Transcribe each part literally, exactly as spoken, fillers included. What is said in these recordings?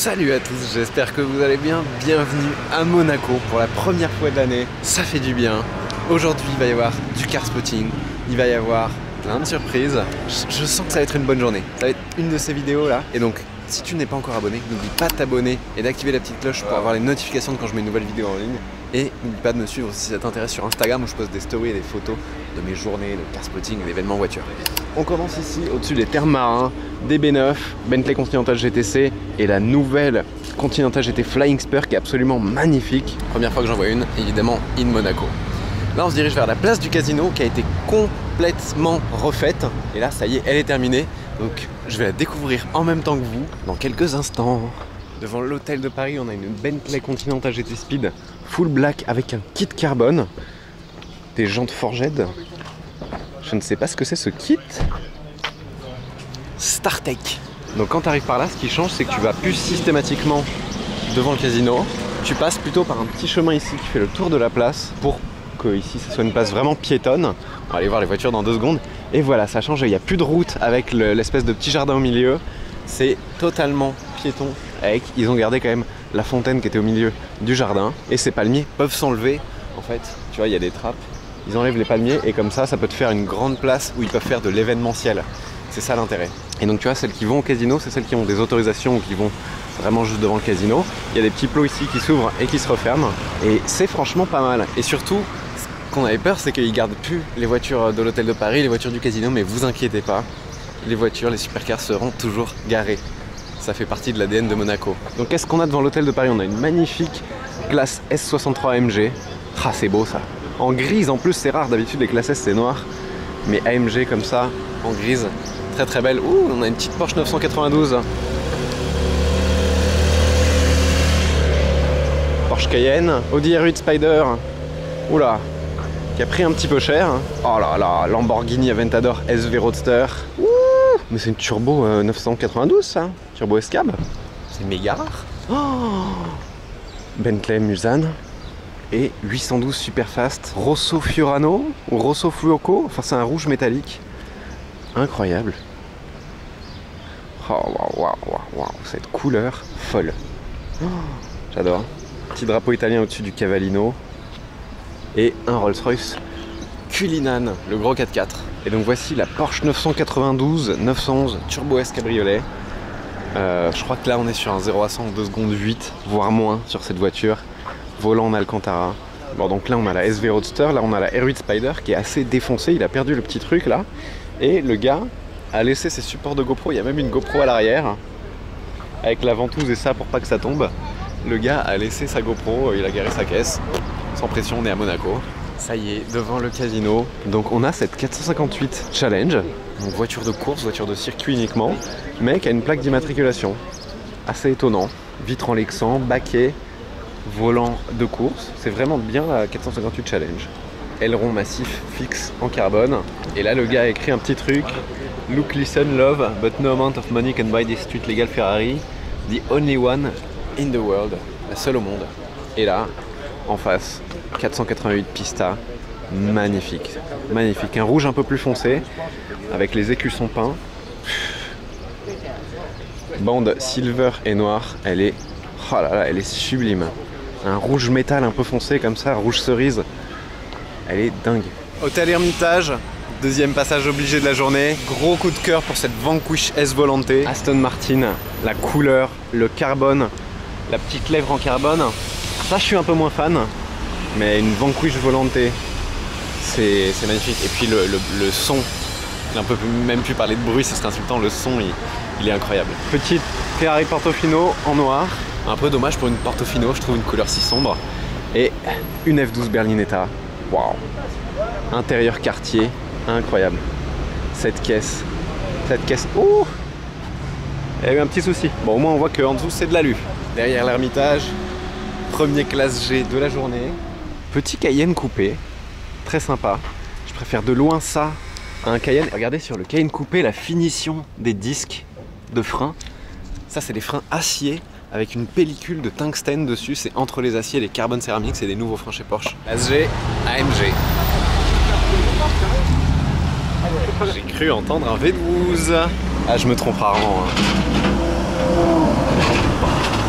Salut à tous, j'espère que vous allez bien. Bienvenue à Monaco pour la première fois de l'année. Ça fait du bien. Aujourd'hui, il va y avoir du car spotting, il va y avoir plein de surprises. Je, je sens que ça va être une bonne journée. Ça va être une de ces vidéos là. Et donc, si tu n'es pas encore abonné, n'oublie pas de t'abonner et d'activer la petite cloche pour avoir les notifications de quand je mets une nouvelle vidéo en ligne. Et n'oublie pas de me suivre si ça t'intéresse sur Instagram où je poste des stories et des photos de mes journées de car spotting et d'événements voiture. On commence ici au-dessus des termes marins, des B neuf, Bentley Continental G T C et la nouvelle Continental G T Flying Spur qui est absolument magnifique. Première fois que j'en vois une, évidemment in Monaco. Là on se dirige vers la place du casino qui a été complètement refaite. Et là ça y est, elle est terminée. Donc je vais la découvrir en même temps que vous dans quelques instants. Devant l'hôtel de Paris, on a une Bentley Continental G T Speed full black avec un kit carbone, des jantes Forged. Je ne sais pas ce que c'est ce kit. StarTech. Donc quand tu arrives par là, ce qui change, c'est que tu vas plus systématiquement devant le casino. Tu passes plutôt par un petit chemin ici qui fait le tour de la place pour que ici ce soit une place vraiment piétonne. On va aller voir les voitures dans deux secondes. Et voilà, ça change. Il n'y a plus de route avec l'espèce de petit jardin au milieu. C'est totalement piéton. Avec, ils ont gardé quand même la fontaine qui était au milieu du jardin. Et ces palmiers peuvent s'enlever. En fait, tu vois, il y a des trappes. Ils enlèvent les palmiers et comme ça, ça peut te faire une grande place où ils peuvent faire de l'événementiel. C'est ça l'intérêt. Et donc tu vois, celles qui vont au casino, c'est celles qui ont des autorisations ou qui vont vraiment juste devant le casino. Il y a des petits plots ici qui s'ouvrent et qui se referment. Et c'est franchement pas mal. Et surtout, ce qu'on avait peur, c'est qu'ils gardent plus les voitures de l'hôtel de Paris, les voitures du casino, mais vous inquiétez pas, les voitures, les supercars seront toujours garées. Ça fait partie de l'A D N de Monaco. Donc qu'est-ce qu'on a devant l'hôtel de Paris? On a une magnifique classe S soixante-trois A M G. Ah, c'est beau ça. En grise en plus, c'est rare, d'habitude les classes S c'est noir. Mais A M G comme ça, en grise, très très belle. Ouh, on a une petite Porsche neuf cent quatre-vingt-douze. Porsche Cayenne, Audi R huit Spider. Oula, qui a pris un petit peu cher. Oh là là, Lamborghini Aventador S V Roadster. Ouh, mais c'est une turbo euh, neuf cent quatre-vingt-douze ça, turbo S-Cab. C'est méga rare. Oh, Bentley Mulsanne. Et huit cent douze Superfast Rosso Fiorano ou Rosso Fuoco, enfin c'est un rouge métallique. Incroyable. Oh waouh waouh waouh waouh, cette couleur folle. Oh, j'adore. Petit drapeau italien au-dessus du Cavallino. Et un Rolls-Royce Cullinan, le gros quatre-quatre. Et donc voici la Porsche neuf cent quatre-vingt-douze neuf cent onze Turbo S Cabriolet. Euh, je crois que là on est sur un zéro à cent en deux secondes huit, voire moins sur cette voiture. Volant en Alcantara. Bon donc là on a la S V Roadster, là on a la R huit Spider qui est assez défoncée, il a perdu le petit truc là. Et le gars a laissé ses supports de GoPro, il y a même une GoPro à l'arrière. Avec la ventouse et ça pour pas que ça tombe. Le gars a laissé sa GoPro, il a garé sa caisse. Sans pression, on est à Monaco. Ça y est, devant le casino. Donc on a cette quatre cent cinquante-huit Challenge, donc voiture de course, voiture de circuit uniquement, mais qui a une plaque d'immatriculation. Assez étonnant. Vitre en Lexan, baquet. Volant de course, c'est vraiment bien la quatre cent cinquante-huit Challenge. Aileron massif fixe en carbone. Et là le gars a écrit un petit truc. Look, listen, love, but no amount of money can buy this street legal Ferrari. The only one in the world. La seule au monde. Et là, en face, quatre cent quatre-vingt-huit Pista. Magnifique. Magnifique. Un rouge un peu plus foncé. Avec les écussons peints. Bande silver et noire. Elle est... Oh là là, elle est sublime. Un rouge métal un peu foncé comme ça, rouge cerise. Elle est dingue. Hôtel Hermitage, deuxième passage obligé de la journée. Gros coup de cœur pour cette Vanquish S Volante. Aston Martin, la couleur, le carbone, la petite lèvre en carbone. Ça je suis un peu moins fan, mais une Vanquish Volante, c'est magnifique. Et puis le, le, le son, on peut même plus parler de bruit, ce serait insultant, le son il, il est incroyable. Petite Ferrari Portofino en noir. Un peu dommage pour une Portofino, je trouve une couleur si sombre. Et une F douze Berlinetta. Waouh. Intérieur quartier, incroyable. Cette caisse, cette caisse, oh, il y a eu un petit souci. Bon, au moins on voit qu'en dessous c'est de l'alu. Derrière l'Hermitage, premier classe G de la journée. Petit Cayenne coupé, très sympa. Je préfère de loin ça à un Cayenne. Regardez sur le Cayenne coupé la finition des disques de frein. Ça c'est des freins acier avec une pellicule de tungstène dessus, c'est entre les aciers et les carbones céramiques, c'est des nouveaux freins chez Porsche. S G, A M G. J'ai cru entendre un V douze. Ah, je me trompe rarement. Hein.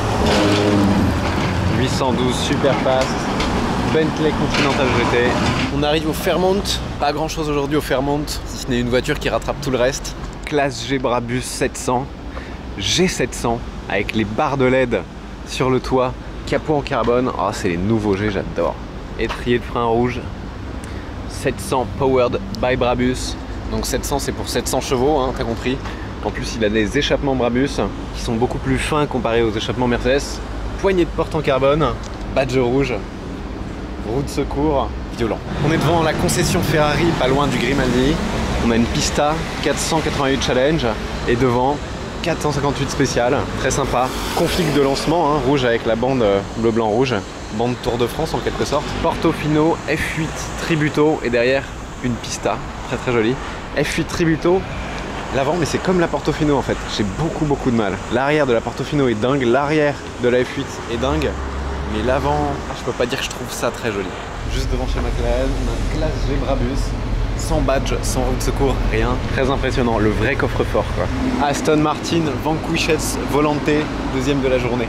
cent douze super fast, Bentley Continental G T. On arrive au Fairmont, pas grand chose aujourd'hui au Fairmont, si ce n'est une voiture qui rattrape tout le reste. Classe G Brabus sept cents, G sept cents avec les barres de L E D sur le toit, capot en carbone. Oh, c'est les nouveaux G, j'adore. Étrier de frein rouge, sept cents powered by Brabus. Donc sept cents c'est pour sept cents chevaux, hein, t'as compris. En plus il a des échappements Brabus qui sont beaucoup plus fins comparés aux échappements Mercedes. Poignée de porte en carbone, badge rouge, roue de secours, violent. On est devant la concession Ferrari, pas loin du Grimaldi. On a une Pista quatre cent quatre-vingt-huit Challenge et devant quatre cent cinquante-huit spécial, très sympa. Config de lancement, hein, rouge avec la bande bleu blanc rouge, bande Tour de France en quelque sorte. Portofino F huit Tributo et derrière une Pista, très très jolie. F huit Tributo, l'avant mais c'est comme la Portofino en fait, j'ai beaucoup beaucoup de mal. L'arrière de la Portofino est dingue, l'arrière de la F huit est dingue, mais l'avant, ah, je peux pas dire que je trouve ça très joli. Juste devant chez McLaren, on a une classe G Brabus, sans badge, sans roue de secours, rien. Très impressionnant, le vrai coffre-fort quoi. Aston Martin Vanquishes Volante, deuxième de la journée.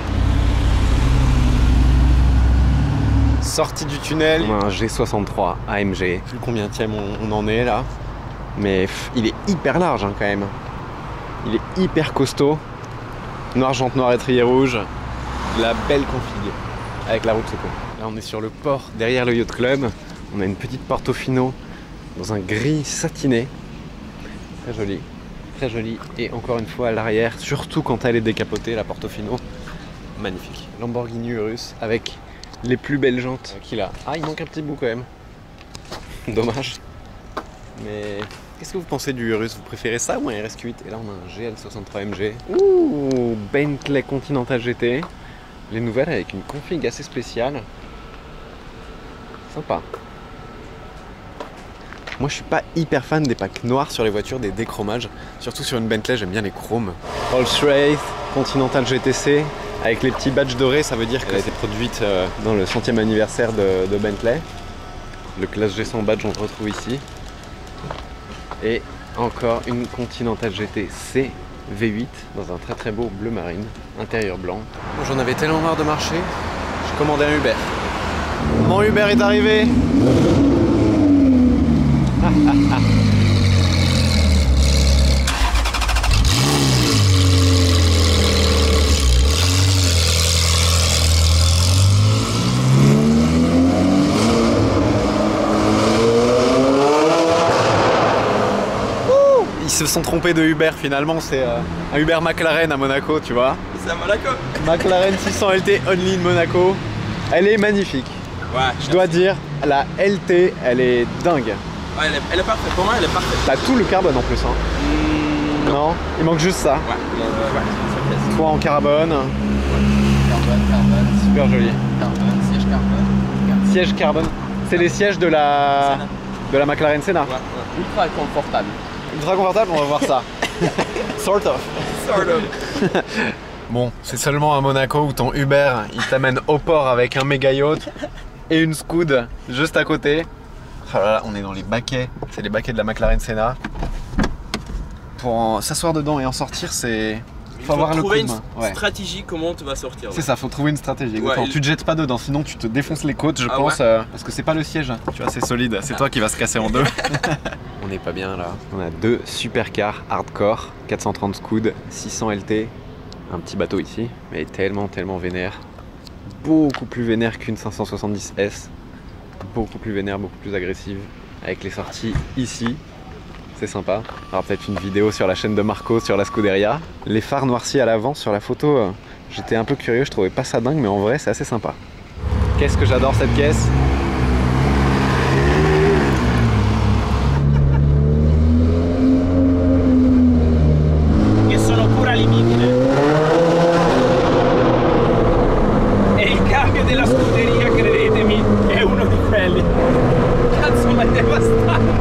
Sortie du tunnel, on a un G soixante-trois A M G. Je sais plus combien tième on, on en est là. Mais pff, il est hyper large hein, quand même. Il est hyper costaud. Noir jante noir étrier rouge. La belle config avec la roue de secours. Là on est sur le port derrière le Yacht Club. On a une petite Portofino dans un gris satiné. Très joli. Très joli. Et encore une fois à l'arrière, surtout quand elle est décapotée, la Portofino. Magnifique. Lamborghini Urus avec les plus belles jantes qu'il a. Ah, il manque un petit bout quand même. Dommage. Mais qu'est-ce que vous pensez du Urus? Vous préférez ça ou un R S Q huit? Et là on a un G L soixante-trois M G. Ouh, Bentley Continental G T. Les nouvelles avec une config assez spéciale. Sympa. Moi je suis pas hyper fan des packs noirs sur les voitures, des déchromages. Surtout sur une Bentley, j'aime bien les chromes. Rolls-Royce Continental G T C avec les petits badges dorés, ça veut dire qu'elle a été produite dans le centième anniversaire de, de Bentley. Le classe G cent badge on le retrouve ici. Et encore une Continental G T C V huit dans un très très beau bleu marine, intérieur blanc. Bon, j'en avais tellement marre de marcher, j'ai commandé un Uber. Mon Uber est arrivé. Ils se sont trompés de Uber finalement, c'est euh, un Uber McLaren à Monaco, tu vois. C'est à Monaco. McLaren six cents L T Only in Monaco. Elle est magnifique. Ouais. Je dois dire, la L T, elle est dingue. Ouais, elle est, elle est parfaite. Pour moi, elle est parfaite. T'as tout le carbone en plus, hein. Mmh, non. non, il manque juste ça. Ouais. Euh, ouais. Toit en carbone. Ouais. Carbone, carbone. Super joli. Carbone, siège carbone. carbone. Siège carbone. C'est les sièges de la Senna. de la McLaren Senna. Ouais, ouais. Ultra confortable. Ultra confortable, on va voir ça. Sort of. Sort of. Bon, c'est seulement à Monaco où ton Uber, il t'amène au port avec un méga yacht et une Scoot juste à côté. Oh là là, on est dans les baquets, c'est les baquets de la McLaren Senna. Pour s'asseoir dedans et en sortir, c'est... Il faut, faut avoir le coup trouver de main. une ouais. stratégie comment tu vas sortir. C'est ça, faut trouver une stratégie. Ouais, il... il... Tu te jettes pas dedans, sinon tu te défonces les côtes, je ah pense. ouais euh, parce que c'est pas le siège, tu vois, c'est solide. C'est ah. toi qui vas se casser en deux. On n'est pas bien là. On a deux supercars hardcore, quatre cent trente Scoot, six cents L T. Un petit bateau ici, mais tellement, tellement vénère. Beaucoup plus vénère qu'une cinq cent soixante-dix S. Beaucoup plus vénère, beaucoup plus agressive. Avec les sorties ici. C'est sympa. Il y aura peut-être une vidéo sur la chaîne de Marco sur la Scuderia. Les phares noircis à l'avant sur la photo, euh, j'étais un peu curieux, je trouvais pas ça dingue, mais en vrai c'est assez sympa. Qu'est-ce que j'adore cette caisse. Che sono pure al limite. E il cambio della scuderia, credetemi, è uno di quelli. Cazzo, ma è devastante.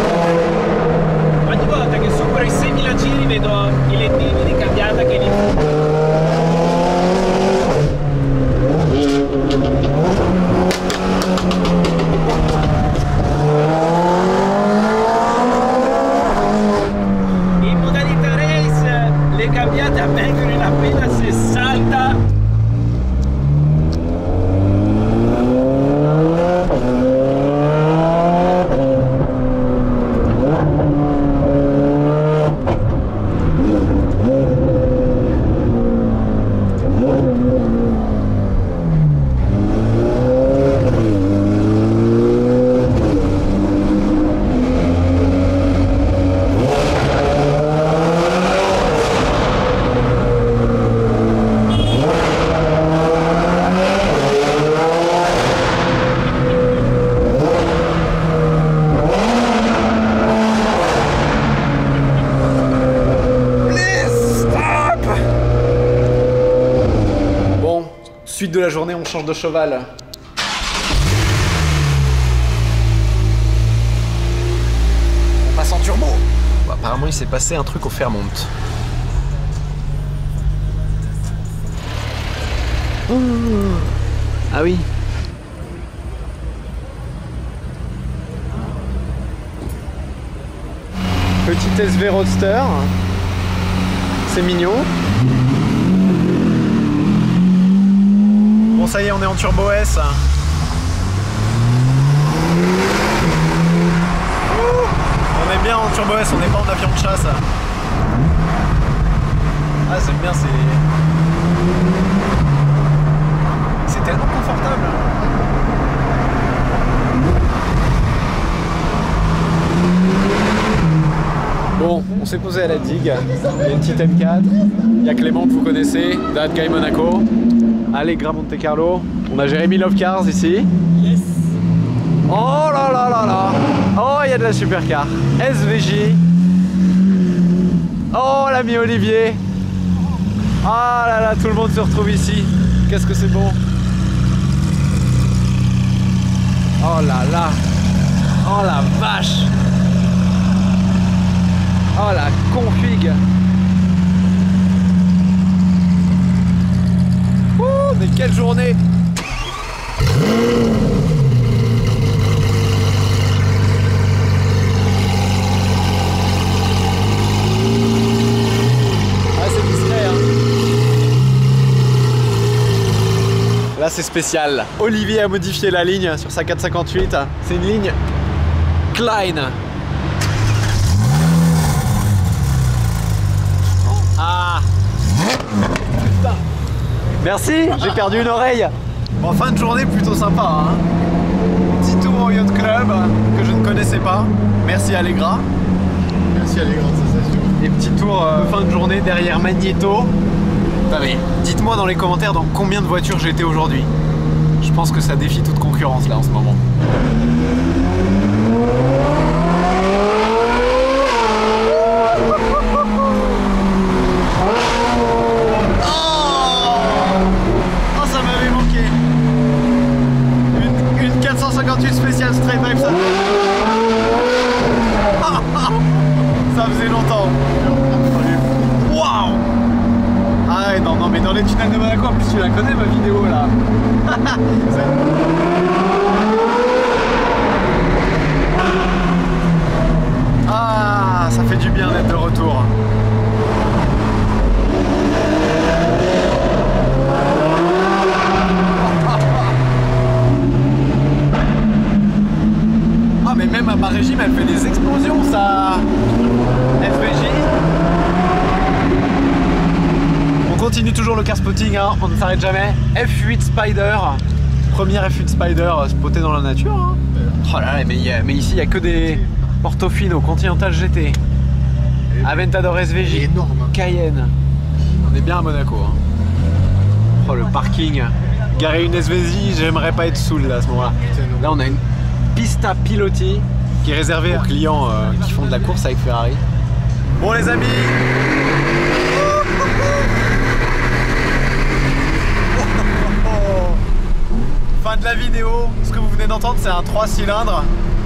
Ogni volta che supero i seimila giri vedo i lettini di cambiata che iniziano. Début de la journée, on change de cheval. On passe en turbo. Bon, apparemment, il s'est passé un truc au Fairmont. Oh. Ah oui. Petit S V Roadster. C'est mignon. Bon, ça y est, on est en Turbo S. On est bien en Turbo S, on n'est pas en avion de chasse. Ah, j'aime bien, c'est... C'est tellement confortable. Bon, on s'est posé à la digue. Il y a une petite M quatre. Il y a Clément que vous connaissez, That Guy Monaco. Allegra Monte Carlo. On a Jérémy Love Cars ici. Yes. Oh là là là là. Oh, il y a de la supercar. S V J. Oh, l'ami Olivier. Ah là là, tout le monde se retrouve ici. Qu'est-ce que c'est bon. Oh là là. Oh la vache. Oh la config. Ouh, mais quelle journée. Ah, c'est discret, hein. Là c'est spécial. Olivier a modifié la ligne sur sa quatre cent cinquante-huit. C'est une ligne Klein. Ah. Putain. Merci, j'ai perdu une oreille. Bon, fin de journée plutôt sympa, hein. Petit tour au Yacht Club que je ne connaissais pas. Merci Allegra. Merci Allegra, ça c'est sûr. Et petit tour euh, fin de journée derrière Magneto. Dites-moi dans les commentaires dans combien de voitures j'ai été aujourd'hui. Je pense que ça défie toute concurrence là en ce moment. Oh, ça m'avait manqué. Une, une quatre cent cinquante-huit spéciale straight drive, ça. Ça faisait longtemps. Waouh. Ah non, non, mais dans les tunnels de Monaco, en plus tu la connais ma vidéo là. Ah, ça fait du bien d'être de retour. Ah, mais même à ma régime, elle fait des explosions, ça. S V J. On continue toujours le car spotting, hein, on ne s'arrête jamais. F huit Spider, première F huit Spider spotée dans la nature. Hein. Oh là là, mais, y a, mais ici il n'y a que des Portofino, Continental G T, Aventador S V J, énorme. Cayenne. On est bien à Monaco. Hein. Oh le parking, garer une S V J, j'aimerais pas être saoul là, à ce moment-là. Là on a une Pista Piloti qui est réservée aux clients euh, qui font de la course avec Ferrari. Bon les amis, fin de la vidéo. Ce que vous venez d'entendre, c'est un trois cylindres.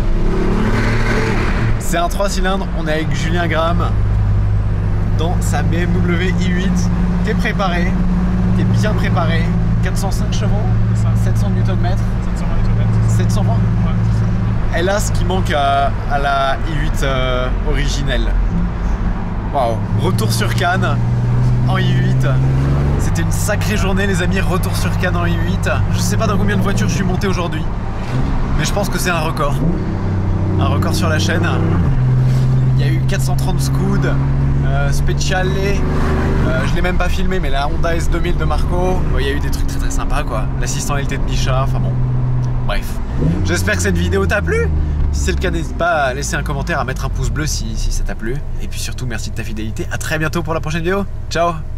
C'est un trois cylindres. On est avec Julien Graham dans sa B M W i huit. T'es préparé, t'es bien préparé. quatre cent cinq chevaux, sept cents newton mètres. sept cent vingt. Ouais. Elle a ce qui manque à, à la i huit euh, originelle. Waouh. Retour sur Cannes en i huit. C'était une sacrée journée les amis, retour sur Cannes en i huit. Je sais pas dans combien de voitures je suis monté aujourd'hui, mais je pense que c'est un record. Un record sur la chaîne. Il y a eu quatre cent trente Scud, euh, Speciale, euh, je l'ai même pas filmé, mais la Honda S deux mille de Marco. Bon, il y a eu des trucs très très sympas quoi. L'assistant L T de Micha, enfin bon. Bref. J'espère que cette vidéo t'a plu. Si c'est le cas, n'hésite pas à laisser un commentaire, à mettre un pouce bleu si, si ça t'a plu. Et puis surtout, merci de ta fidélité. À très bientôt pour la prochaine vidéo. Ciao.